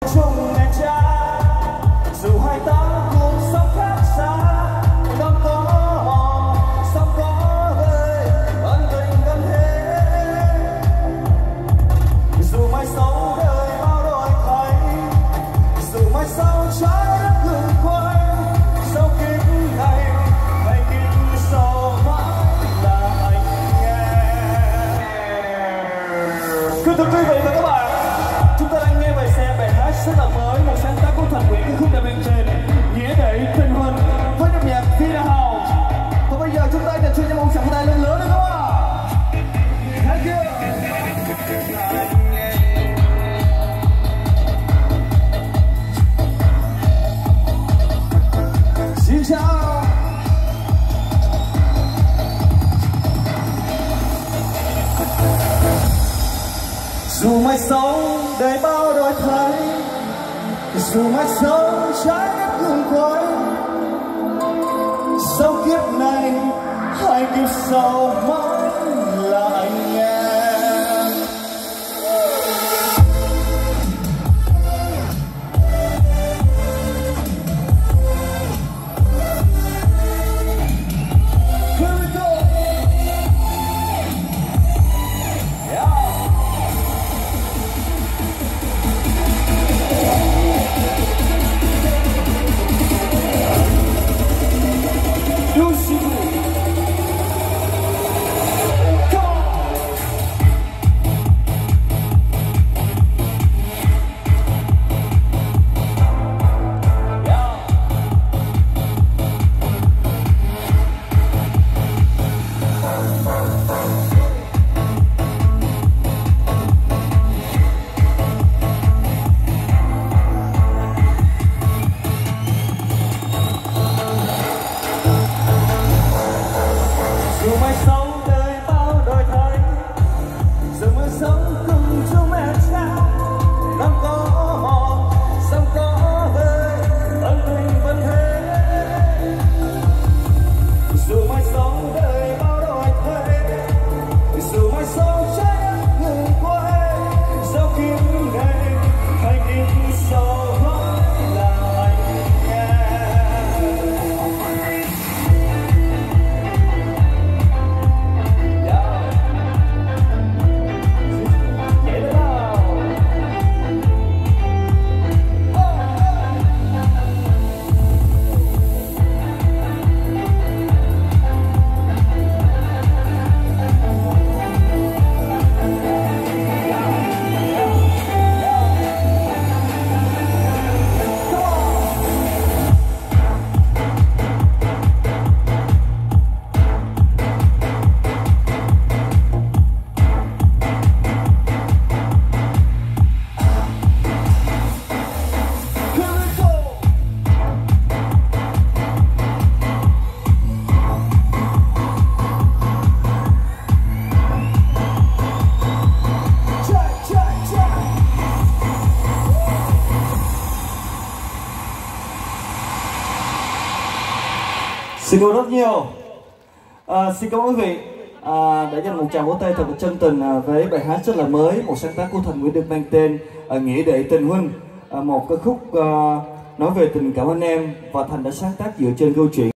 chung mẹ cha dù hai ta cùng sống khác xa, năm có hò sóng có hơi ân tình gần thế. Dù mai sau đời bao đổi thay, dù mai sau trái đất ngừng quay, sau kiếp này hay kiếp sau mãi là anh em. Thưa quý vị và các bạn, chúng ta đang nghe bài hát rất là mới, một sáng tác của Thành Nguyễn, cái khúc đã mang tên Nghĩa Đệ Tình Huynh với âm nhạc Vina House. Và bây giờ chúng ta dành cho nhau một tràng tay lên lớn nữa các bạn. Thank you. Xin chào. Dù mai sau đời bao đổi thay, dù mai sau trái đất ngừng quay, sau kiếp này hai kiếp sau mãi là anh em. Dù mai sau đời bao đổi thay, dù mai sống cùng chung mẹ cha, năm có hò sông có hơi ân tình vẫn thế. Dù mai sau đời bao đổi thay, dù mai sau trái đất ngừng quay, sau kiếp này hay kiếp sau mãi là anh em. Xin cảm ơn rất nhiều. Xin cảm ơn quý vị đã dành một tràng vỗ tay thật là chân tình với bài hát rất là mới, một sáng tác của Thành Nguyễn được mang tên Nghĩa Đệ Tình Huynh, một cái khúc nói về tình cảm anh em, và Thành đã sáng tác dựa trên câu chuyện